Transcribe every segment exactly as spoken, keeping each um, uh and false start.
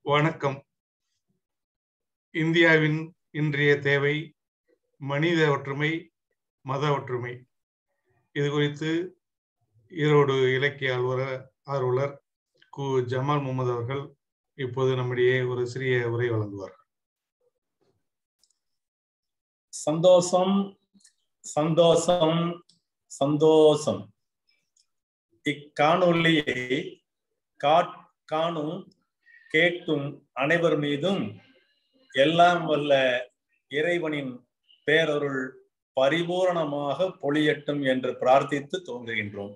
வணக்கம். இந்தியாவின் இன்றைய தேவை மனித ஒற்றுமை, மத ஒற்றுமை. இது குறித்து ஈரோடு இலக்கிய ஆர்வலர் ஆர்வலர் கு ஜமால் முகமது அவர்கள் இப்போது நம்மிடையே ஒரு சிறிய உரை வழங்குவார்கள். சந்தோஷம் சந்தோஷம் சந்தோஷம். இக்காணொலியை காணும் கேட்கும் அனைவர் மீதும் எல்லாம் வல்ல இறைவனின் பேரருள் பரிபூரணமாக பொழியட்டும் என்று பிரார்த்தித்து துவங்குகின்றோம்.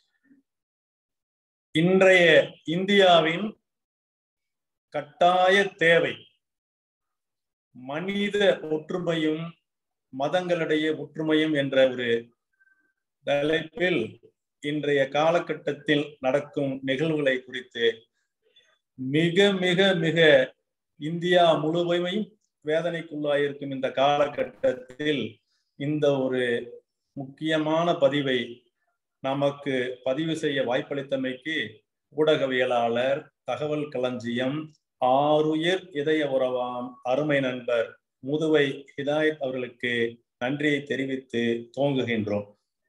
இன்றைய இந்தியாவின் கட்டாய தேவை மனித ஒற்றுமையும் மதங்களிடையே ஒற்றுமையும் என்ற ஒரு தலைப்பில் இன்றைய காலகட்டத்தில் நடக்கும் நிகழ்வுகளை குறித்து மிக மிக மிக இந்தியா முழுமையும் வேதனைக்குள்ளாயிருக்கும் இந்த காலகட்டத்தில் இந்த ஒரு முக்கியமான பதிவை நமக்கு பதிவு செய்ய வாய்ப்பளித்தமைக்கு ஊடகவியலாளர், தகவல் களஞ்சியம், ஆருயிர் இதய உறவாம் அருமை நண்பர் முதுவை ஹிதாயத் அவர்களுக்கு நன்றியை தெரிவித்து துவங்குகின்றோம்.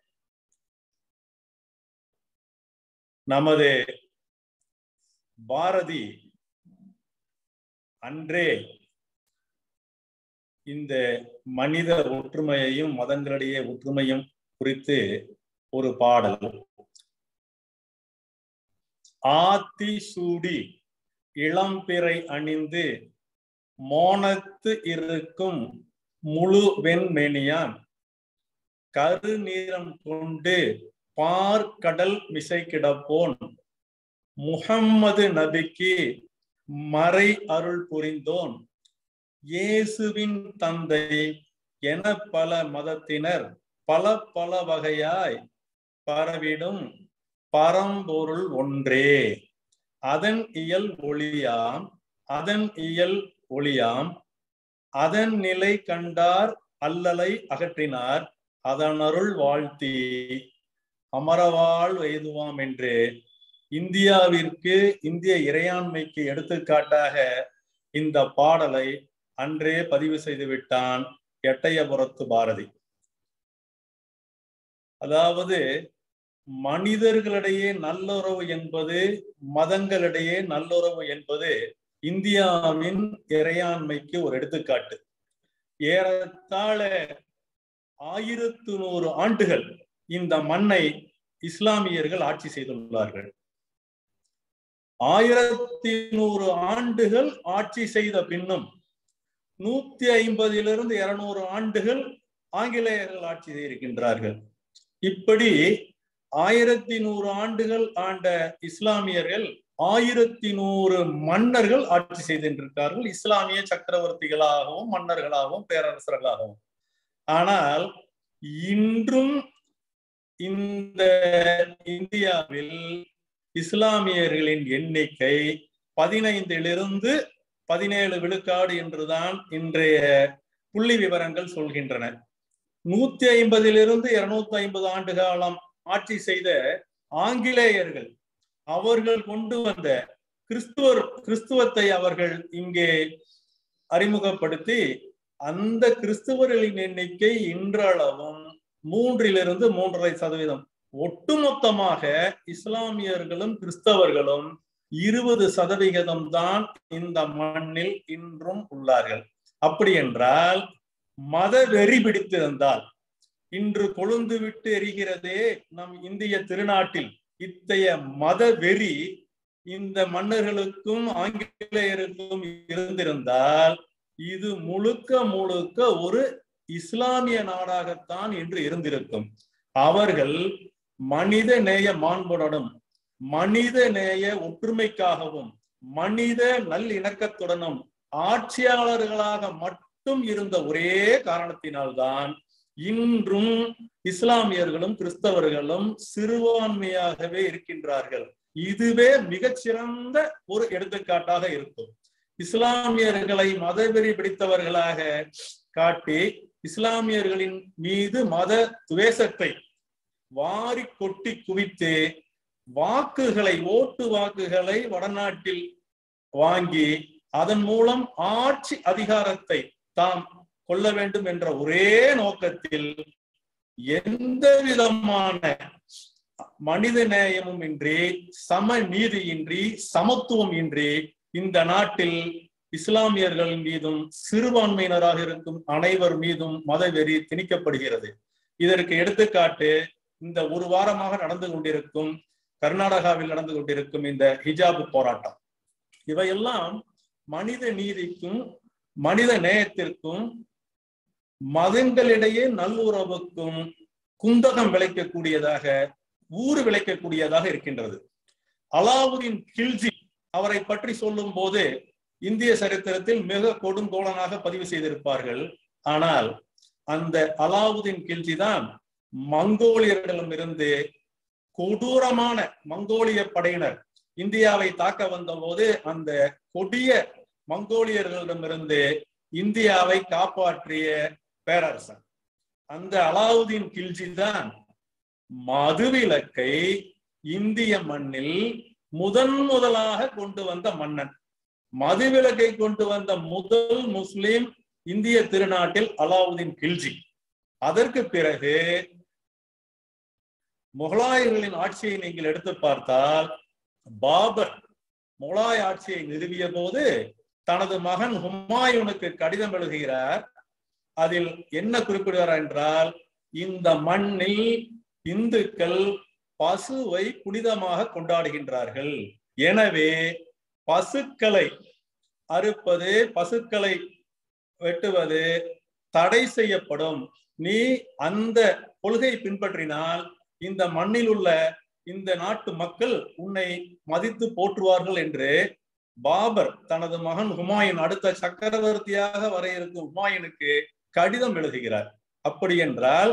நமது பாரதி அன்றே இந்த மனித ஒற்றுமையையும் மதங்களிடையே ஒற்றுமையும் குறித்து ஒரு பாடல். ஆத்தி சூடி இளம்பிறை அணிந்து மோனத்து இருக்கும் முழு வெண்மேனியான் கருநீரம் கொண்டு பார்க்கடல் மிசை கிடப்போன் முஹம்மது நபிக்கு மறை அருள் புரிந்தோன் இயேசுவின் தந்தை என பல மதத்தினர் பல பல வகையாய் பரவிடும் பரம்பொருள் ஒன்றே. அதன் இயல் ஒளியாம் அதன் இயல் ஒளியாம் அதன் நிலை கண்டார் அல்லலை அகற்றினார் அதன் அருள் வாழ்த்தி அமரவாழ் எய்துவாம் என்று இந்தியாவிற்கு, இந்திய இறையாண்மைக்கு எடுத்துக்காட்டாக இந்த பாடலை அன்றே பதிவு செய்து விட்டான் எட்டயபுரத்து பாரதி. அதாவது மனிதர்களிடையே நல்லுறவு என்பது, மதங்களிடையே நல்லுறவு என்பது இந்தியாவின் இறையாண்மைக்கு ஒரு எடுத்துக்காட்டு. ஏறத்தாழ ஆயிரத்து நூறு ஆண்டுகள் இந்த மண்ணை இஸ்லாமியர்கள் ஆட்சி செய்துள்ளார்கள். ஆயிரத்தி நூறு ஆண்டுகள் ஆட்சி செய்த பின்னும் நூத்தி ஐம்பதிலிருந்து இருநூறு ஆண்டுகள் ஆங்கிலேயர்கள் ஆட்சி செய்திருக்கின்றார்கள். இப்படி ஆயிரத்தி நூறு ஆண்டுகள் ஆண்ட இஸ்லாமியர்கள் ஆயிரத்தி நூறு மன்னர்கள் ஆட்சி செய்திருக்கிறார்கள், இஸ்லாமிய சக்கரவர்த்திகளாகவும் மன்னர்களாகவும் பேரரசர்களாகவும். ஆனால் இன்றும் இந்த இந்தியாவில் இஸ்லாமியர்களின் எண்ணிக்கை பதினைந்திலிருந்து பதினேழு விழுக்காடு என்றுதான் இன்றைய புள்ளி விவரங்கள் சொல்கின்றன. நூத்தி ஐம்பதிலிருந்து இருநூத்தி ஐம்பது ஆண்டு காலம் ஆட்சி செய்த ஆங்கிலேயர்கள் அவர்கள் கொண்டு வந்த கிறிஸ்துவர் கிறிஸ்துவத்தை அவர்கள் இங்கே அறிமுகப்படுத்தி அந்த கிறிஸ்துவர்களின் எண்ணிக்கை இன்றளவும் மூன்றிலிருந்து மூன்றரை சதவீதம். ஒட்டுமொத்தமாக இஸ்லாமியர்களும் கிறிஸ்தவர்களும் இருபது சதவிகிதம் தான் இந்த மண்ணில் இன்றும் உள்ளார்கள். அப்படி என்றால் மத வெறி பிடித்திருந்தால், இன்று கொழுந்து விட்டு எரிகிறதே நம் இந்திய திருநாட்டில், இத்தகைய மத வெறி இந்த மன்னர்களுக்கும் ஆங்கிலேயருக்கும் இருந்திருந்தால் இது முழுக்க முழுக்க ஒரு இஸ்லாமிய நாடாகத்தான் என்று இருந்திருக்கும். அவர்கள் மனித நேய மாண்புடனும் மனித நேய ஒற்றுமைக்காகவும் மனித நல்லிணக்கத்துடனும் ஆட்சியாளர்களாக மட்டும் இருந்த ஒரே காரணத்தினால்தான் இன்றும் இஸ்லாமியர்களும் கிறிஸ்தவர்களும் சிறுபான்மையாகவே இருக்கின்றார்கள். இதுவே மிகச்சிறந்த ஒரு எடுத்துக்காட்டாக இருக்கும். இஸ்லாமியர்களை மதவெறி பிடித்தவர்களாக காட்டி இஸ்லாமியர்களின் மீது மத துவேஷத்தை வாரி கொட்டி குவித்து வாக்குகளை ஓட்டு வாக்குகளை வடநாட்டில் வாங்கி அதன் மூலம் ஆட்சி அதிகாரத்தை தாம் கொள்ள வேண்டும் என்ற ஒரே நோக்கத்தில் எந்த விதமான மனித நேயமும் இன்றி, சம நீதியின்றி, சமத்துவம் இன்றி இந்த நாட்டில் இஸ்லாமியர்கள் மீதும் சிறுபான்மையினராக இருக்கும் அனைவர் மீதும் மதவெறி திணிக்கப்படுகிறது. இதற்கு எடுத்துக்காட்டு இந்த ஒரு வாரமாக நடந்து கொண்டிருக்கும் கர்நாடகாவில் நடந்து கொண்டிருக்கும் இந்த ஹிஜாப் போராட்டம். இவையெல்லாம் மனித நீதிக்கும் மனித நேயத்திற்கும் மதங்களிடையே நல்லுறவுக்கும் குந்தகம் விளைக்கக்கூடியதாக, ஊறு விளைக்கக்கூடியதாக இருக்கின்றது. அலாவுதீன் கில்ஜி அவரை பற்றி சொல்லும் போது இந்திய சரித்திரத்தில் மிக கொடுங்கோலனாக பதிவு செய்திருப்பார்கள். ஆனால் அந்த அலாவுதீன் கில்ஜி தான் மங்கோலியர்களிடமிருந்து கொடூரமான மங்கோலிய படையினர் இந்தியாவை தாக்க வந்த போது அந்த கொடிய மங்கோலியர்களிடமிருந்து இந்தியாவை காப்பாற்றிய பேரரசன். அந்த அலாவுதீன் கில்ஜி தான் மதுவிலக்கை இந்திய மண்ணில் முதன் முதலாக கொண்டு வந்த மன்னன். மதுவிலக்கை கொண்டு வந்த முதல் முஸ்லிம் இந்திய திருநாட்டில் அலாவுதீன் கில்ஜி. அதற்கு பிறகு முகலாயர்களின் ஆட்சியை நீங்கள் எடுத்து பார்த்தால், பாபர் முகலாய ஆட்சியை நிறுவிய போது தனது மகன் ஹுமாயூனுக்கு கடிதம் எழுதுகிறார். அதில் என்ன குறிப்பிடுகிறார் என்றால், இந்த மண்ணில் இந்துக்கள் பசுவை புனிதமாக கொண்டாடுகின்றார்கள், எனவே பசுக்களை அறுப்பது, பசுக்களை வெட்டுவது தடை செய்யப்படும். நீ அந்த கொள்கை பின்பற்றினால் இந்த மண்ணில் உள்ள இந்த நாட்டு மக்கள் உன்னை மதித்து போற்றுவார்கள் என்று பாபர் தனது மகன் ஹுமாயூன், அடுத்த சக்கரவர்த்தியாக வர இருக்கும் ஹுமாயூனுக்கு கடிதம் எழுதுகிறார். அப்படி என்றால்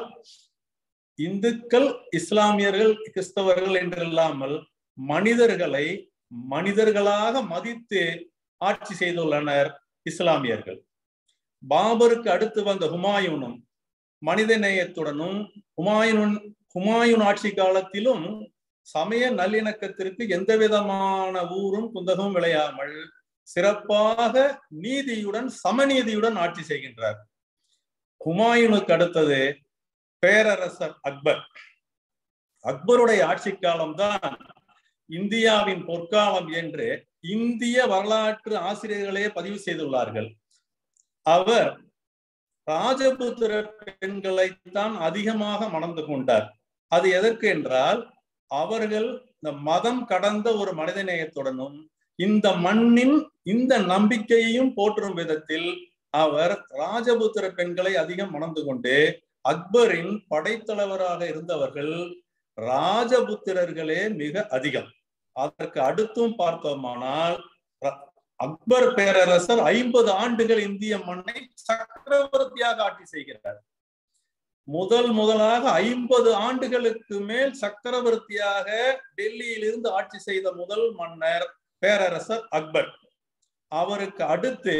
இந்துக்கள், இஸ்லாமியர்கள், கிறிஸ்தவர்கள் என்றில்லாமல் மனிதர்களை மனிதர்களாக மதித்து ஆட்சி செய்துள்ளனர் இஸ்லாமியர்கள். பாபருக்கு அடுத்து வந்த ஹுமாயூனும் மனித நேயத்துடனும், ஹுமாயூன் ஹுமாயூன் ஆட்சி காலத்திலும் சமய நல்லிணக்கத்திற்கு எந்த விதமான ஊரும் குந்தகமும் விளையாமல் சிறப்பாக நீதியுடன், சமநீதியுடன் ஆட்சி செய்கின்றார். ஹுமாயூனுக்கு அடுத்தது பேரரசர் அக்பர். அக்பருடைய ஆட்சி காலம்தான் இந்தியாவின் பொற்காலம் என்று இந்திய வரலாற்று ஆசிரியர்களே பதிவு செய்துள்ளார்கள். அவர் ராஜபுத்திர பெண்களைத்தான் அதிகமாக மணந்து கொண்டார். அது எதற்கு என்றால், அவர்கள் இந்த மதம் கடந்த ஒரு மனிதநேயத்துடனும் இந்த மண்ணின் இந்த நம்பிக்கையையும் போற்றும் விதத்தில் அவர் ராஜபுத்திர பெண்களை அதிகம் மணந்து கொண்டு, அக்பரின் படைத்தலைவராக இருந்தவர்கள் ராஜபுத்திரர்களே மிக அதிகம். அதற்கு அடுத்தும் பார்த்தோமானால், அக்பர் பேரரசர் ஐம்பது ஆண்டுகள் இந்திய மண்ணை சக்கரவர்த்தியாக ஆட்சி செய்கிறார். முதல் முதலாக ஐம்பது ஆண்டுகளுக்கு மேல் சக்கரவர்த்தியாக டெல்லியில் இருந்து ஆட்சி செய்த முதல் மன்னர் பேரரசர் அக்பர். அவருக்கு அடுத்து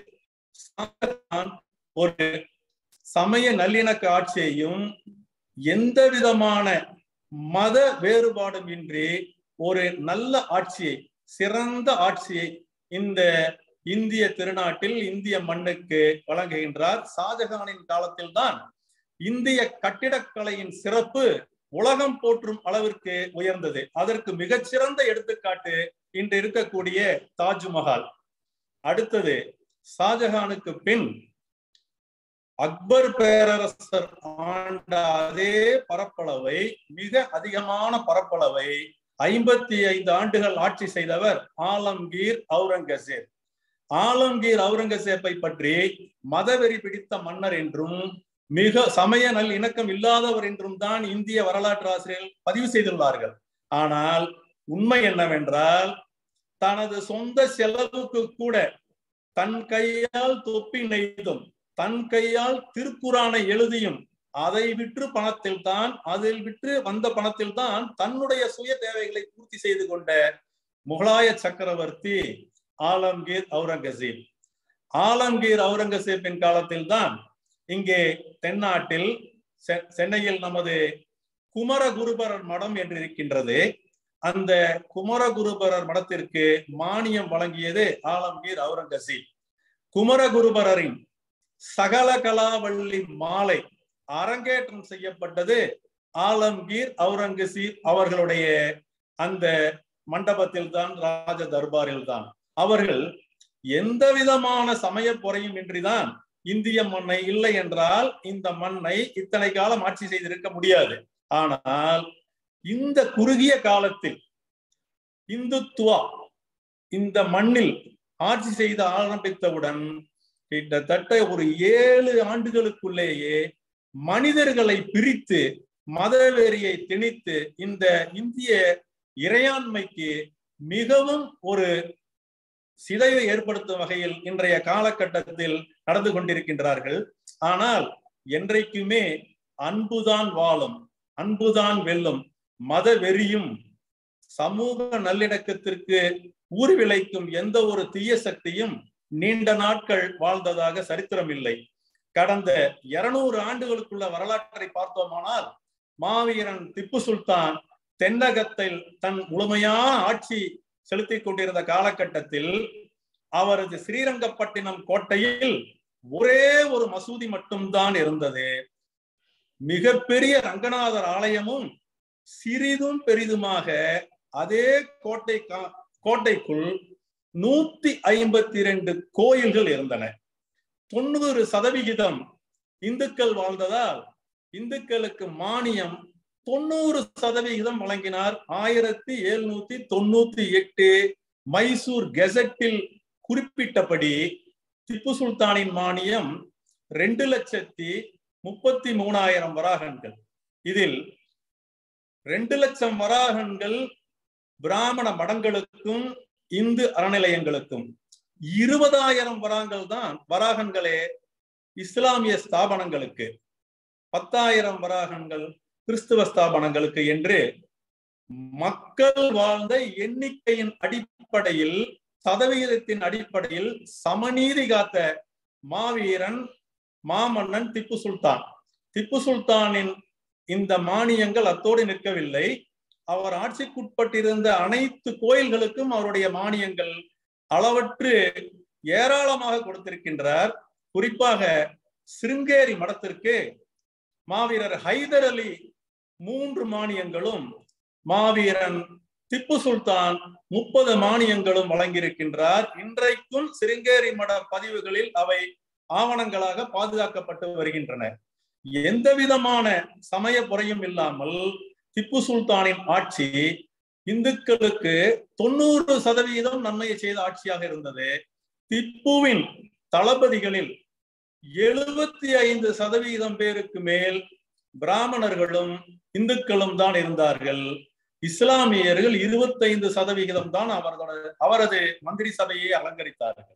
ஒரு சமய நல்லிணக்க ஆட்சியையும் எந்த விதமான மத வேறுபாடும் இன்றி ஒரு நல்ல ஆட்சியை, சிறந்த ஆட்சியை இந்த இந்திய திருநாட்டில் இந்திய மண்ணுக்கு வழங்குகின்றார். ஷாஜகானின் காலத்தில் தான் இந்திய கட்டிடக்கலையின் சிறப்பு உலகம் போற்றும் அளவிற்கு உயர்ந்தது. அதற்கு மிகச்சிறந்த எடுத்துக்காட்டு இன்று இருக்கக்கூடிய தாஜ்மஹால். அடுத்தது ஷாஜகானுக்கு பின் அக்பர் பேரரசர் ஆண்ட அதே பரப்பளவை, மிக அதிகமான பரப்பளவை ஐம்பத்தி ஐந்து ஆண்டுகள் ஆட்சி செய்தவர் ஆலம்கீர் அவுரங்கசீப். ஆலம்கீர் அவுரங்கசீப்பை பற்றி மதவெறி பிடித்த மன்னர் என்றும் மிக சமய நல் இணக்கம் இல்லாதவர் என்றும் தான் இந்திய வரலாற்று ஆசிரியர்கள் பதிவு செய்துள்ளார்கள். ஆனால் உண்மை என்னவென்றால், தனது சொந்த செலவுக்கு கூட தன் கையால் தொப்பி நெய்தும், தன் கையால் திருக்குரானை எழுதியும், அதை விற்று பணத்தில் தான் அதில் விற்று வந்த பணத்தில் தான் தன்னுடைய சுய தேவைகளை பூர்த்தி செய்து கொண்ட முகலாய சக்கரவர்த்தி ஆலம்கீர் அவுரங்கசீப். ஆலம்கீர் அவுரங்கசீப்பின் காலத்தில் தான் இங்கே தென்னாட்டில் சென்னையில் நமது குமரகுருபரர் மடம் என்று இருக்கின்றது. அந்த குமரகுருபரர் மடத்திற்கு மானியம் வழங்கியது ஆலம்கீர் அவுரங்கசீப். குமரகுருபரரின் சகல கலாவள்ளி மாலை அரங்கேற்றம் செய்யப்பட்டது ஆலம்கீர் அவுரங்கசீப் அவர்களுடைய அந்த மண்டபத்தில் தான், ராஜ தர்பாரில் தான். அவர்கள் எந்த விதமான சமய பொறையும் இன்றிதான் இந்திய மண்ணை, இல்லை என்றால் இந்த மண்ணை இத்தனை காலம் ஆட்சி செய்திருக்க முடியாது. ஆனால் இந்த குறுகிய காலத்தில் இந்துத்துவா இந்த மண்ணில் ஆட்சி செய்த ஆரம்பித்தவுடன் கிட்டத்தட்ட ஒரு ஏழு ஆண்டுகளுக்குள்ளேயே மனிதர்களை பிரித்து மதவெறியை திணித்து இந்த இந்திய இறையாண்மைக்கு மிகவும் ஒரு சிதைவை ஏற்படுத்தும் வகையில் இன்றைய காலகட்டத்தில் நடந்து கொண்டிருக்கின்றார்கள். ஆனால் என்றைக்குமே அன்புதான் வாழும், அன்புதான் வெல்லும். மத வெறியும் சமூக நல்லிணக்கத்திற்கு ஊறு விளைக்கும் எந்த ஒரு தீய சக்தியும் நீண்ட நாட்கள் வாழ்ந்ததாக சரித்திரம் இல்லை. கடந்த இருநூறு ஆண்டுகளுக்குள்ள வரலாற்றை பார்த்தோமானால் மாவீரன் திப்பு சுல்தான் தென்னகத்தில் தன் முழுமையான ஆட்சி செலுத்தி கொண்டிருந்த காலகட்டத்தில் அவரது ஸ்ரீரங்கப்பட்டினம் கோட்டையில் ஒரே ஒரு மசூதி மட்டும்தான் இருந்தது. மிகப்பெரிய ரங்கநாதர் ஆலயமும் சிறிதும் பெரிதுமாக அதே கோட்டை கோட்டைக்குள் நூத்தி ஐம்பத்தி இரண்டு கோயில்கள் இருந்தன. தொண்ணூறு சதவிகிதம் இந்துக்கள் வாழ்ந்ததால் இந்துக்களுக்கு மானியம் தொண்ணூறு சதவிகிதம் வழங்கினார். ஆயிரத்தி எழுநூத்தி தொண்ணூத்தி எட்டு மைசூர் கெசட்டில் குறிப்பிட்டபடி திப்பு சுல்தானின் மானியம் ரெண்டு லட்சத்தி முப்பத்தி மூணாயிரம் வராகன்கள். இதில் ரெண்டு லட்சம் வராகன்கள் பிராமண மடங்களுக்கும் இந்து அறநிலையங்களுக்கும், இருபதாயிரம் வராங்கள் தான் வராகன்களே இஸ்லாமிய ஸ்தாபனங்களுக்கு, பத்தாயிரம் வராகன்கள் கிறிஸ்துவ ஸ்தாபனங்களுக்கு என்று மக்கள் வாழ்ந்த எண்ணிக்கையின் அடிப்படையில், சதவிகிதத்தின் அடிப்படையில் சமநீதி காத்த மாவீரன் மாமன்னன் திப்பு சுல்தான். திப்பு சுல்தானின் இந்த மானியங்கள் அத்தோடு நிற்கவில்லை. அவர் ஆட்சிக்குட்பட்டிருந்த அனைத்து கோயில்களுக்கும் அவருடைய மானியங்கள் அளவற்று ஏராளமாக கொடுத்திருக்கின்றார். குறிப்பாக சிருங்கேரி மடத்திற்கு மாவீரர் ஹைதர் அலி மூன்று மானியங்களும் மாவீரன் திப்பு சுல்தான் முப்பது மானியங்களும் வழங்கியிருக்கின்றார். இன்றைக்கும் சிருங்கேரி மட பதிவுகளில் அவை ஆவணங்களாக பாதுகாக்கப்பட்டு வருகின்றன. எந்த விதமான சமய பொறையும் இல்லாமல் திப்பு சுல்தானின் ஆட்சி இந்துக்களுக்கு தொண்ணூறு சதவீதம் நன்மையை செய்த ஆட்சியாக இருந்தது. திப்புவின் தளபதிகளில் எழுபத்தி ஐந்து சதவீதம் பேருக்கு மேல் பிராமணர்களும் இந்துக்களும் தான் இருந்தார்கள். இஸ்லாமியர்கள் இருபத்தி ஐந்து சதவிகிதம் தான் அவர்களது அவரது மந்திரி சபையை அலங்கரித்தார்கள்.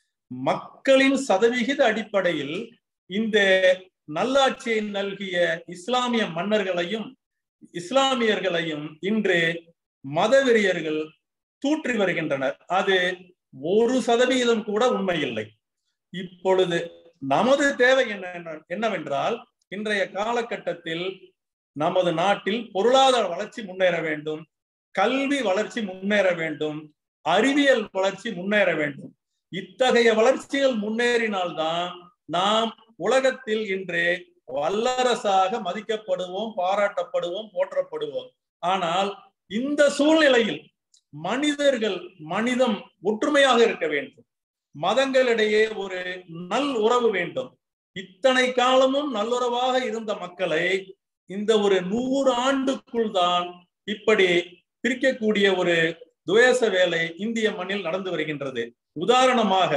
மக்களின் சதவிகித அடிப்படையில் இந்த நல்லாட்சியை நல்கிய இஸ்லாமிய மன்னர்களையும் இஸ்லாமியர்களையும் இன்று மதவெறியர்கள் தூற்றி வருகின்றனர். அது ஒரு சதவிகிதம் கூட உண்மை இல்லை. இப்பொழுது நமது தேவை என்ன என்னவென்றால், இன்றைய காலகட்டத்தில் நமது நாட்டில் பொருளாதார வளர்ச்சி முன்னேற வேண்டும், கல்வி வளர்ச்சி முன்னேற வேண்டும், அறிவியல் வளர்ச்சி முன்னேற வேண்டும். இத்தகைய வளர்ச்சிகள் முன்னேறினால்தான் நாம் உலகத்தில் இன்று வல்லரசாக மதிக்கப்படுவோம், பாராட்டப்படுவோம், போற்றப்படுவோம். ஆனால் இந்த சூழ்நிலையில் மனிதர்கள் மனிதம் ஒற்றுமையாக இருக்க வேண்டும், மதங்களிடையே ஒரு நல் உறவு வேண்டும். இத்தனை காலமும் நல்லுறவாக இருந்த மக்களை இந்த ஒரு நூறு ஆண்டுக்குள் தான் இப்படி பிரிக்கக்கூடிய ஒரு துவேஷ வேலை இந்திய மண்ணில் நடந்து வருகின்றது. உதாரணமாக,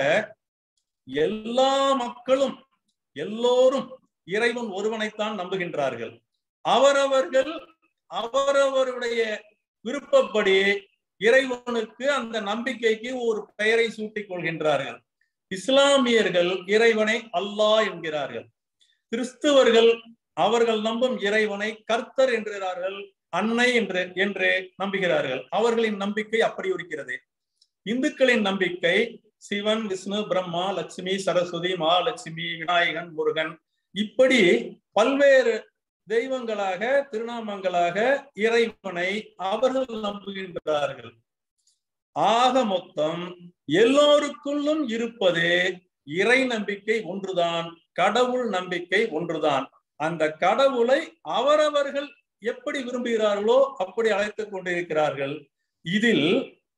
எல்லா மக்களும் எல்லோரும் இறைவன் ஒருவனைத்தான் நம்புகின்றார்கள். அவரவர்கள் அவரவருடைய விருப்பப்படி இறைவனுக்கு அந்த நம்பிக்கைக்கு ஒரு பெயரை சூட்டிக் கொள்கின்றார்கள். இஸ்லாமியர்கள் இறைவனை அல்லாஹ் என்கிறார்கள். கிறிஸ்துவர்கள் அவர்கள் நம்பும் இறைவனை கர்த்தர் என்கிறார்கள், அன்னை என்று என்று நம்புகிறார்கள். அவர்களின் நம்பிக்கை அப்படி இருக்கிறது. இந்துக்களின் நம்பிக்கை சிவன், விஷ்ணு, பிரம்மா, லட்சுமி, சரஸ்வதி, மகாலட்சுமி, விநாயகன், முருகன், இப்படி பல்வேறு தெய்வங்களாக, திருநாமங்களாக இறைவனை அவர்கள் நம்புகின்றார்கள். ஆக மொத்தம் எல்லோருக்குள்ளும் இருப்பது இறை நம்பிக்கை ஒன்றுதான், கடவுள் நம்பிக்கை ஒன்றுதான். அந்த கடவுளை அவரவர்கள் எப்படி விரும்புகிறார்களோ அப்படி அழைத்துக் கொண்டிருக்கிறார்கள். இதில்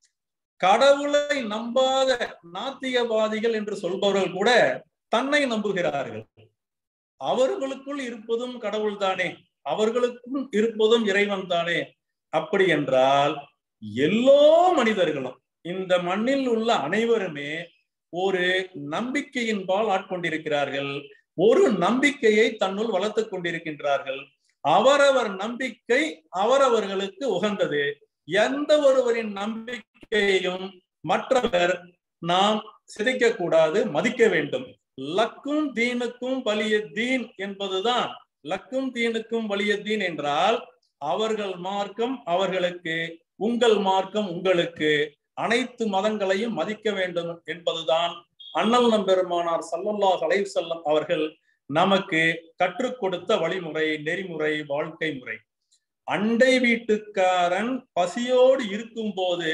கடவுளை நம்பாத நாத்திகவாதிகள் என்று சொல்பவர்கள் கூட தன்னை நம்புகிறார்கள். அவர்களுக்குள் இருப்பதும் கடவுள் தானே, அவர்களுக்கும் இருப்பதும் இறைவன் தானே. அப்படி என்றால் எல்லா மனிதர்களும், இந்த மண்ணில் உள்ள அனைவருமே ஒரு நம்பிக்கையின்பால் ஆட்கொண்டிருக்கிறார்கள். ஒரு நம்பிக்கையை தன்னுள் வளர்த்துக் கொண்டிருக்கின்றார்கள். அவரவர் நம்பிக்கை அவரவர்களுக்கு உகந்தது. எந்த ஒருவரின் நம்பிக்கையையும் மற்றவர் நாம் சிதைக்க கூடாது, மதிக்க வேண்டும். லக்கும் தீனுக்கும் வலிய தீன் என்பதுதான். லக்கும் தீனுக்கும் வலிய தீன் என்றால் அவர்கள் மார்க்கம் அவர்களுக்கு, உங்கள் மார்க்கம் உங்களுக்கு, அனைத்து மதங்களையும் மதிக்க வேண்டும் என்பதுதான் அண்ணல் நம்பெருமானார் ஸல்லல்லாஹு அலைஹி வஸல்லம் அவர்கள் நமக்கு கற்றுக் கொடுத்த வழிமுறை, நெறிமுறை, வாழ்க்கை முறை. அண்டை வீட்டுக்காரன் பசியோடு இருக்கும் போது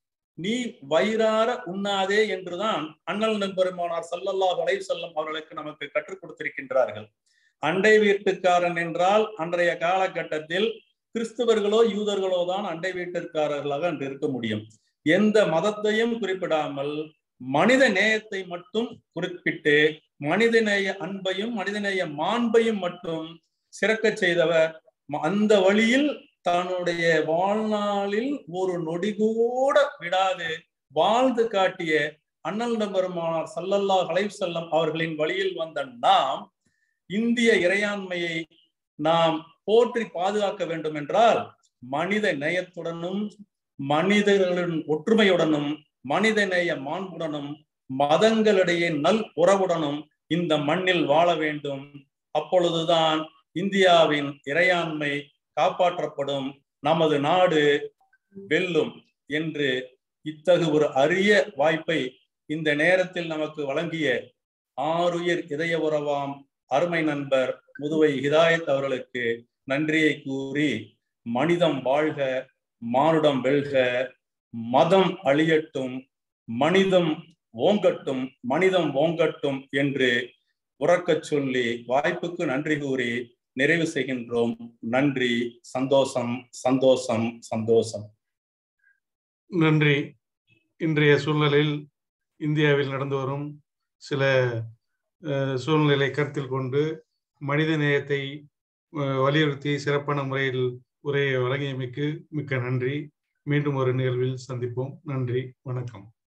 நீ வயிறார உண்ணாதே என்றுதான் அண்ணல் நம்பெருமானார் ஸல்லல்லாஹு அலைஹி வஸல்லம் அவர்களுக்கு நமக்கு கற்றுக் கொடுத்திருக்கின்றார்கள். அண்டை வீட்டுக்காரன் என்றால் அன்றைய காலகட்டத்தில் கிறிஸ்தவர்களோ யூதர்களோ தான் அண்டை வீட்டுக்காரர்களாக அன்று இருக்க முடியும். எந்த மதத்தையும் குறிப்பிடாமல் மனித நேயத்தை மட்டும் குறிப்பிட்டு மனிதநேய அன்பையும் மனிதநேய மாண்பையும் மட்டும் சிறக்க செய்தவர். அந்த வழியில் தன்னுடைய வாழ்நாளில் ஒரு நொடி கூட விடாது வாழ்ந்து காட்டிய அண்ணல் நம்பெருமானார் ஸல்லல்லாஹு அலைஹி வஸல்லம் அவர்களின் வழியில் வந்த நாம் இந்திய இறையாண்மையை நாம் போற்றி பாதுகாக்க வேண்டும் என்றால் மனித நேயத்துடனும் மனிதர்களின் ஒற்றுமையுடனும் மனிதநேய மாண்புடனும் மதங்களிடையே நல் உறவுடனும் இந்த மண்ணில் வாழ வேண்டும். அப்பொழுதுதான் இந்தியாவின் இறையாண்மை காப்பாற்றப்படும், நமது நாடு வெல்லும் என்று இத்தகு ஒரு அரிய வாய்ப்பை இந்த நேரத்தில் நமக்கு வழங்கிய ஆருயிர் இதய உறவாம் அருமை நண்பர் முதுவை ஹிதாயத் அவர்களுக்கு நன்றியை கூறி, மனிதம் வாழ்க, மானுடம் வெல்க, மதம் அழியட்டும், மனிதம் ஓங்கட்டும், மனிதம் ஓங்கட்டும் என்று உறக்கச் சொல்லி வாய்ப்புக்கு நன்றி கூறி நிறைவு செய்கின்றோம். நன்றி. சந்தோஷம், சந்தோஷம், சந்தோஷம். நன்றி. இன்றைய சூழ்நிலையில் இந்தியாவில் நடந்து வரும் சில சூழ்நிலை கருத்தில் கொண்டு மனித நேயத்தை வலியுறுத்தி சிறப்பான முறையில் உரையை வழங்கியமைக்கு மிக்க நன்றி. மீண்டும் ஒரு நிகழ்வில் சந்திப்போம். நன்றி, வணக்கம்.